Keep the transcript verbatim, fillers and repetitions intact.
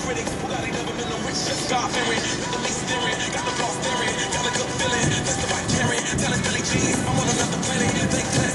critics, Bugatti never been no rich, just God fearing. With the least staring, got the flaws staring, got a good feeling. That's the right carrying, telling Billy Jeans, I'm on another planet. Think less.